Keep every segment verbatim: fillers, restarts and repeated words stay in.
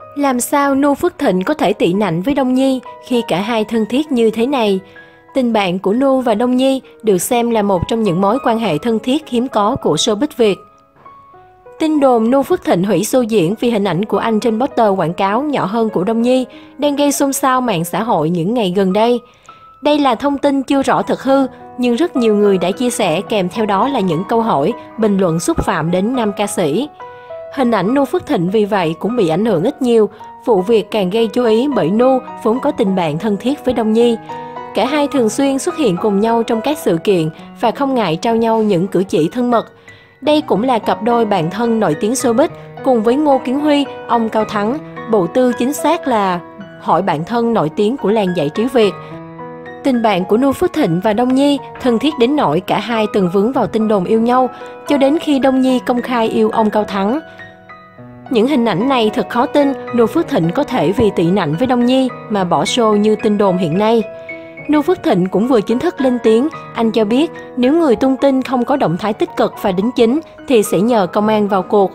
Làm sao Nu Phước Thịnh có thể tị nạnh với Đông Nhi khi cả hai thân thiết như thế này? Tình bạn của Nu và Đông Nhi được xem là một trong những mối quan hệ thân thiết hiếm có của showbiz Việt. Tin đồn Nu Phước Thịnh hủy show diễn vì hình ảnh của anh trên poster quảng cáo nhỏ hơn của Đông Nhi đang gây xôn xao mạng xã hội những ngày gần đây. Đây là thông tin chưa rõ thực hư, nhưng rất nhiều người đã chia sẻ kèm theo đó là những câu hỏi, bình luận xúc phạm đến nam ca sĩ. Hình ảnh Nu Phước Thịnh vì vậy cũng bị ảnh hưởng ít nhiều, vụ việc càng gây chú ý bởi Nu vốn có tình bạn thân thiết với Đông Nhi. Cả hai thường xuyên xuất hiện cùng nhau trong các sự kiện và không ngại trao nhau những cử chỉ thân mật. Đây cũng là cặp đôi bạn thân nổi tiếng showbiz cùng với Ngô Kiến Huy, ông Cao Thắng, bộ tư chính xác là hội bạn thân nổi tiếng của làng giải trí Việt. Tình bạn của Nu Phước Thịnh và Đông Nhi thân thiết đến nỗi cả hai từng vướng vào tin đồn yêu nhau, cho đến khi Đông Nhi công khai yêu ông Cao Thắng. Những hình ảnh này thật khó tin Nu Phước Thịnh có thể vì tị nạnh với Đông Nhi mà bỏ show như tin đồn hiện nay. Nu Phước Thịnh cũng vừa chính thức lên tiếng, anh cho biết nếu người tung tin không có động thái tích cực và đính chính thì sẽ nhờ công an vào cuộc.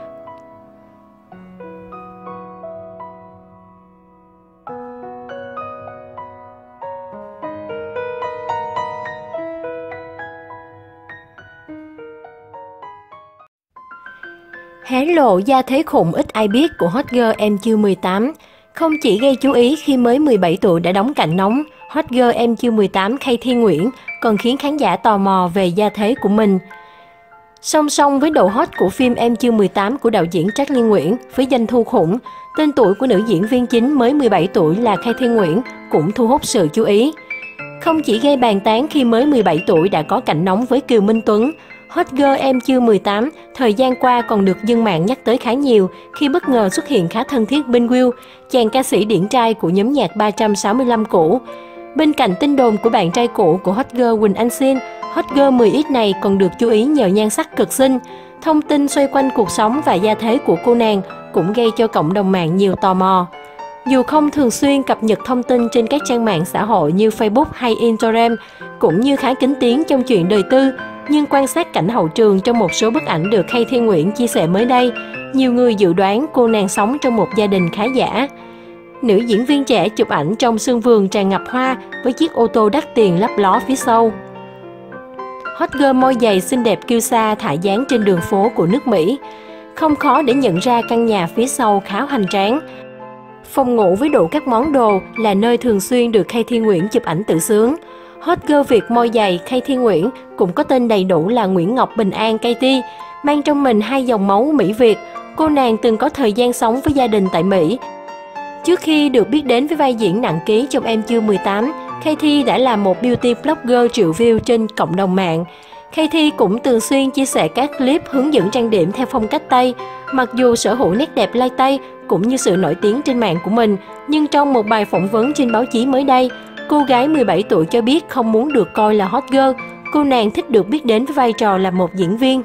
Hé lộ gia thế khủng ít ai biết của hot girl em quy mười tám. Không chỉ gây chú ý khi mới mười bảy tuổi đã đóng cạnh nóng, hot girl em quy mười tám Kay Thi Nguyễn còn khiến khán giả tò mò về gia thế của mình. Song song với độ hot của phim Em Chưa mười tám của đạo diễn Trác Liên Nguyễn với doanh thu khủng, tên tuổi của nữ diễn viên chính mới mười bảy tuổi là Kay Thi Nguyễn cũng thu hút sự chú ý. Không chỉ gây bàn tán khi mới mười bảy tuổi đã có cạnh nóng với Kiều Minh Tuấn, hot girl Em Chưa mười tám thời gian qua còn được dân mạng nhắc tới khá nhiều khi bất ngờ xuất hiện khá thân thiết bên Will, chàng ca sĩ điển trai của nhóm nhạc ba trăm sáu mươi lăm cũ. Bên cạnh tin đồn của bạn trai cũ của hot girl Quỳnh Anh Xin, hot girl mười x này còn được chú ý nhờ nhan sắc cực xinh. Thông tin xoay quanh cuộc sống và gia thế của cô nàng cũng gây cho cộng đồng mạng nhiều tò mò. Dù không thường xuyên cập nhật thông tin trên các trang mạng xã hội như Facebook hay Instagram, cũng như khá kín tiếng trong chuyện đời tư, nhưng quan sát cảnh hậu trường trong một số bức ảnh được Kay Thi Nguyễn chia sẻ mới đây, nhiều người dự đoán cô nàng sống trong một gia đình khá giả. Nữ diễn viên trẻ chụp ảnh trong sân vườn tràn ngập hoa với chiếc ô tô đắt tiền lấp ló phía sau. Hot girl môi dày xinh đẹp kiêu sa thả dáng trên đường phố của nước Mỹ. Không khó để nhận ra căn nhà phía sau khá hoành tráng. Phòng ngủ với đủ các món đồ là nơi thường xuyên được Kay Thi Nguyễn chụp ảnh tự sướng. Hot girl Việt môi dày Kay Thi Nguyễn cũng có tên đầy đủ là Nguyễn Ngọc Bình An Kay Thi, mang trong mình hai dòng máu Mỹ Việt. Cô nàng từng có thời gian sống với gia đình tại Mỹ. Trước khi được biết đến với vai diễn nặng ký trong Em Chưa mười tám, Kay Thi đã là một beauty blogger triệu view trên cộng đồng mạng. Kay Thi cũng thường xuyên chia sẻ các clip hướng dẫn trang điểm theo phong cách Tây. Mặc dù sở hữu nét đẹp lai Tây cũng như sự nổi tiếng trên mạng của mình, nhưng trong một bài phỏng vấn trên báo chí mới đây, cô gái mười bảy tuổi cho biết không muốn được coi là hot girl, cô nàng thích được biết đến với vai trò là một diễn viên.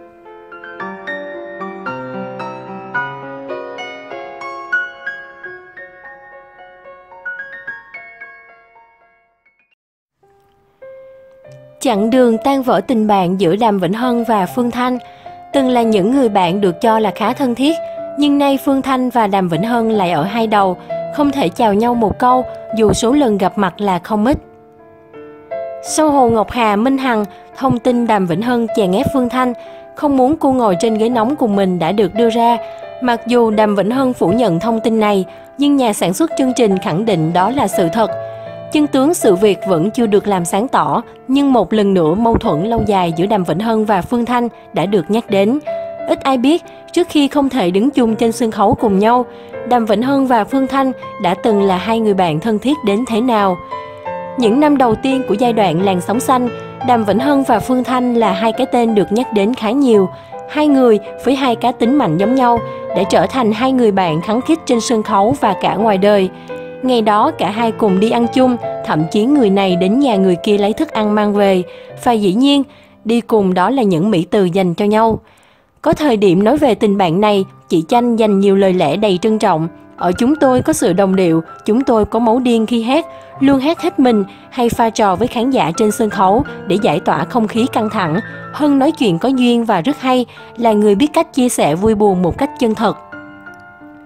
Chặng đường tan vỡ tình bạn giữa Đàm Vĩnh Hân và Phương Thanh. Từng là những người bạn được cho là khá thân thiết, nhưng nay Phương Thanh và Đàm Vĩnh Hân lại ở hai đầu, không thể chào nhau một câu dù số lần gặp mặt là không ít. Sau Hồ Ngọc Hà, Minh Hằng, thông tin Đàm Vĩnh Hân chèn ép Phương Thanh, không muốn cô ngồi trên ghế nóng cùng mình đã được đưa ra. Mặc dù Đàm Vĩnh Hân phủ nhận thông tin này, nhưng nhà sản xuất chương trình khẳng định đó là sự thật. Chân tướng sự việc vẫn chưa được làm sáng tỏ, nhưng một lần nữa mâu thuẫn lâu dài giữa Đàm Vĩnh Hân và Phương Thanh đã được nhắc đến. Ít ai biết, trước khi không thể đứng chung trên sân khấu cùng nhau, Đàm Vĩnh Hân và Phương Thanh đã từng là hai người bạn thân thiết đến thế nào. Những năm đầu tiên của giai đoạn làn sóng xanh, Đàm Vĩnh Hân và Phương Thanh là hai cái tên được nhắc đến khá nhiều. Hai người với hai cá tính mạnh giống nhau đã trở thành hai người bạn khăng khít trên sân khấu và cả ngoài đời. Ngày đó cả hai cùng đi ăn chung, thậm chí người này đến nhà người kia lấy thức ăn mang về. Và dĩ nhiên, đi cùng đó là những mỹ từ dành cho nhau. Có thời điểm nói về tình bạn này, chị Chanh dành nhiều lời lẽ đầy trân trọng. Ở chúng tôi có sự đồng điệu, chúng tôi có máu điên khi hát, luôn hát hết mình hay pha trò với khán giả trên sân khấu để giải tỏa không khí căng thẳng. Hân nói chuyện có duyên và rất hay, là người biết cách chia sẻ vui buồn một cách chân thật.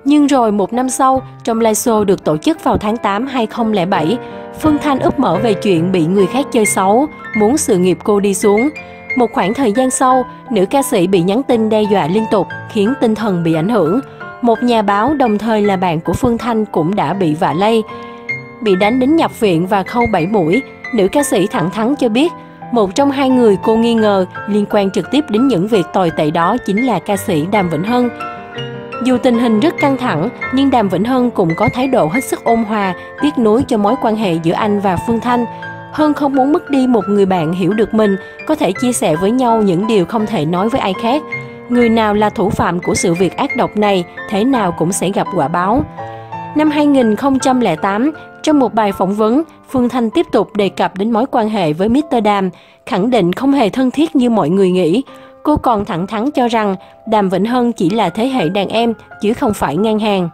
Nhưng rồi một năm sau, trong live show được tổ chức vào tháng tám năm hai nghìn không trăm lẻ bảy, Phương Thanh úp mở về chuyện bị người khác chơi xấu, muốn sự nghiệp cô đi xuống. Một khoảng thời gian sau, nữ ca sĩ bị nhắn tin đe dọa liên tục, khiến tinh thần bị ảnh hưởng. Một nhà báo đồng thời là bạn của Phương Thanh cũng đã bị vạ lây. Bị đánh đến nhập viện và khâu bảy mũi, nữ ca sĩ thẳng thắn cho biết, một trong hai người cô nghi ngờ liên quan trực tiếp đến những việc tồi tệ đó chính là ca sĩ Đàm Vĩnh Hưng. Dù tình hình rất căng thẳng, nhưng Đàm Vĩnh Hưng cũng có thái độ hết sức ôn hòa, tiếc nuối cho mối quan hệ giữa anh và Phương Thanh. Hưng không muốn mất đi một người bạn hiểu được mình, có thể chia sẻ với nhau những điều không thể nói với ai khác. Người nào là thủ phạm của sự việc ác độc này, thế nào cũng sẽ gặp quả báo. Năm hai nghìn không trăm lẻ tám, trong một bài phỏng vấn, Phương Thanh tiếp tục đề cập đến mối quan hệ với mít tơ Đàm, khẳng định không hề thân thiết như mọi người nghĩ. Cô còn thẳng thắn cho rằng Đàm Vĩnh Hưng chỉ là thế hệ đàn em, chứ không phải ngang hàng.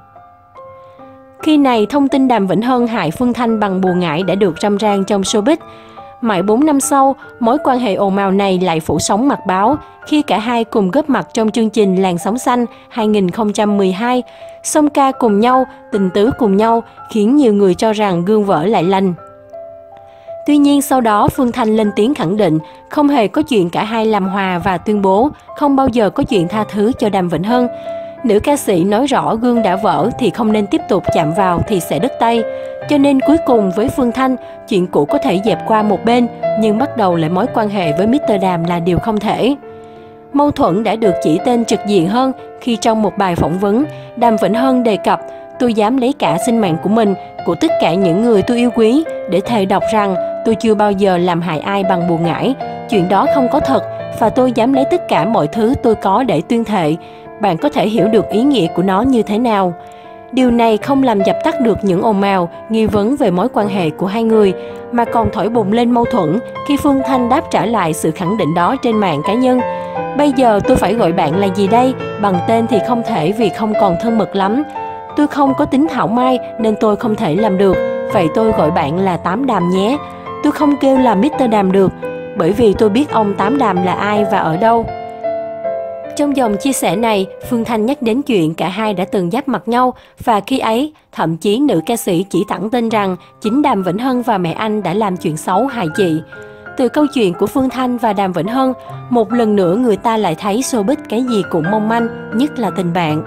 Khi này, thông tin Đàm Vĩnh Hưng hại Phương Thanh bằng bùa ngải đã được râm ran trong showbiz. Mãi bốn năm sau, mối quan hệ ồn ào này lại phủ sóng mặt báo khi cả hai cùng góp mặt trong chương trình Làn Sóng Xanh hai nghìn không trăm mười hai, song ca cùng nhau, tình tứ cùng nhau, khiến nhiều người cho rằng gương vỡ lại lành. Tuy nhiên sau đó Phương Thanh lên tiếng khẳng định không hề có chuyện cả hai làm hòa và tuyên bố không bao giờ có chuyện tha thứ cho Đàm Vĩnh Hưng. Nữ ca sĩ nói rõ gương đã vỡ thì không nên tiếp tục chạm vào thì sẽ đứt tay. Cho nên cuối cùng với Phương Thanh, chuyện cũ có thể dẹp qua một bên, nhưng bắt đầu lại mối quan hệ với mít tơ Đàm là điều không thể. Mâu thuẫn đã được chỉ tên trực diện hơn khi trong một bài phỏng vấn, Đàm Vĩnh Hưng đề cập tôi dám lấy cả sinh mạng của mình, của tất cả những người tôi yêu quý, để thề độc rằng tôi chưa bao giờ làm hại ai bằng bùa ngải. Chuyện đó không có thật và tôi dám lấy tất cả mọi thứ tôi có để tuyên thệ. Bạn có thể hiểu được ý nghĩa của nó như thế nào. Điều này không làm dập tắt được những ồn ào, nghi vấn về mối quan hệ của hai người, mà còn thổi bùng lên mâu thuẫn khi Phương Thanh đáp trả lại sự khẳng định đó trên mạng cá nhân. Bây giờ tôi phải gọi bạn là gì đây? Bằng tên thì không thể vì không còn thân mật lắm. Tôi không có tính thảo mai nên tôi không thể làm được. Vậy tôi gọi bạn là Tám Đàm nhé. Tôi không kêu là mít tơ Đàm được, bởi vì tôi biết ông Tám Đàm là ai và ở đâu. Trong dòng chia sẻ này, Phương Thanh nhắc đến chuyện cả hai đã từng giáp mặt nhau và khi ấy, thậm chí nữ ca sĩ chỉ thẳng tin rằng chính Đàm Vĩnh Hưng và mẹ anh đã làm chuyện xấu hại chị. Từ câu chuyện của Phương Thanh và Đàm Vĩnh Hưng, một lần nữa người ta lại thấy showbiz cái gì cũng mong manh, nhất là tình bạn.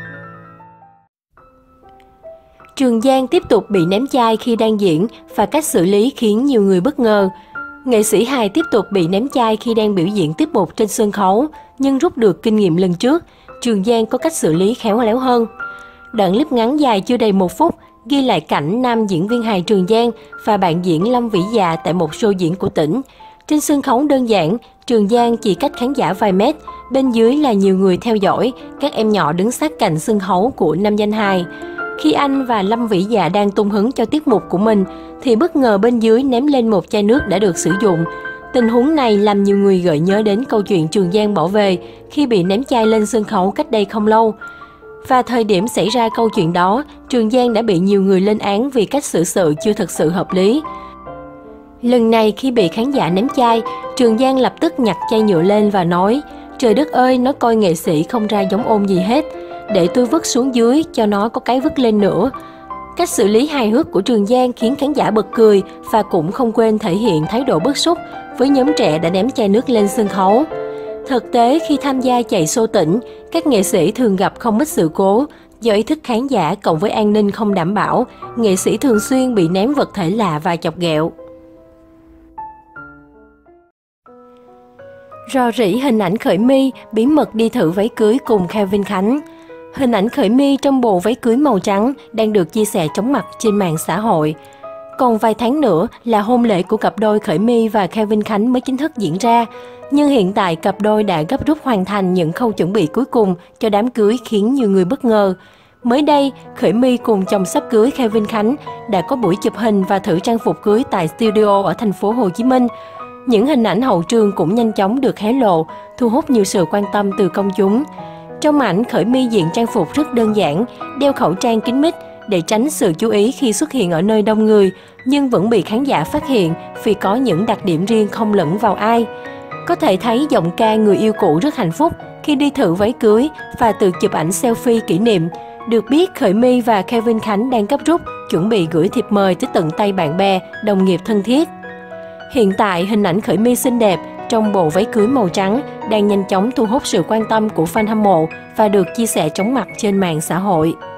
Trường Giang tiếp tục bị ném chai khi đang diễn và cách xử lý khiến nhiều người bất ngờ. Nghệ sĩ hài tiếp tục bị ném chai khi đang biểu diễn tiết mục trên sân khấu, nhưng rút được kinh nghiệm lần trước, Trường Giang có cách xử lý khéo léo hơn. Đoạn clip ngắn dài chưa đầy một phút ghi lại cảnh nam diễn viên hài Trường Giang và bạn diễn Lâm Vĩ Dạ tại một show diễn của tỉnh. Trên sân khấu đơn giản, Trường Giang chỉ cách khán giả vài mét, bên dưới là nhiều người theo dõi, các em nhỏ đứng sát cạnh sân khấu của nam danh hài. Khi anh và Lâm Vĩ Dạ đang tung hứng cho tiết mục của mình, thì bất ngờ bên dưới ném lên một chai nước đã được sử dụng. Tình huống này làm nhiều người gợi nhớ đến câu chuyện Trường Giang bỏ về khi bị ném chai lên sân khấu cách đây không lâu. Và thời điểm xảy ra câu chuyện đó, Trường Giang đã bị nhiều người lên án vì cách xử sự chưa thực sự hợp lý. Lần này khi bị khán giả ném chai, Trường Giang lập tức nhặt chai nhựa lên và nói: "Trời đất ơi, nó coi nghệ sĩ không ra giống ôn gì hết. Để tôi vứt xuống dưới cho nó có cái vứt lên nữa." Cách xử lý hài hước của Trường Giang khiến khán giả bật cười và cũng không quên thể hiện thái độ bức xúc với nhóm trẻ đã ném chai nước lên sân khấu. Thực tế, khi tham gia chạy show tỉnh, các nghệ sĩ thường gặp không ít sự cố. Do ý thức khán giả cộng với an ninh không đảm bảo, nghệ sĩ thường xuyên bị ném vật thể lạ và chọc ghẹo. Rò rỉ hình ảnh Khởi My bí mật đi thử váy cưới cùng Kevin Khánh. Hình ảnh Khởi My trong bộ váy cưới màu trắng đang được chia sẻ chóng mặt trên mạng xã hội. Còn vài tháng nữa là hôn lễ của cặp đôi Khởi My và Kevin Khánh mới chính thức diễn ra. Nhưng hiện tại cặp đôi đã gấp rút hoàn thành những khâu chuẩn bị cuối cùng cho đám cưới khiến nhiều người bất ngờ. Mới đây, Khởi My cùng chồng sắp cưới Kevin Khánh đã có buổi chụp hình và thử trang phục cưới tại studio ở thành phố Hồ Chí Minh. Những hình ảnh hậu trường cũng nhanh chóng được hé lộ, thu hút nhiều sự quan tâm từ công chúng. Trong ảnh, Khởi My diện trang phục rất đơn giản, đeo khẩu trang kín mít để tránh sự chú ý khi xuất hiện ở nơi đông người, nhưng vẫn bị khán giả phát hiện vì có những đặc điểm riêng không lẫn vào ai. Có thể thấy giọng ca người yêu cũ rất hạnh phúc khi đi thử váy cưới và tự chụp ảnh selfie kỷ niệm. Được biết, Khởi My và Kevin Khánh đang gấp rút chuẩn bị gửi thiệp mời tới tận tay bạn bè, đồng nghiệp thân thiết. Hiện tại, hình ảnh Khởi My xinh đẹp trong bộ váy cưới màu trắng đang nhanh chóng thu hút sự quan tâm của fan hâm mộ và được chia sẻ chóng mặt trên mạng xã hội.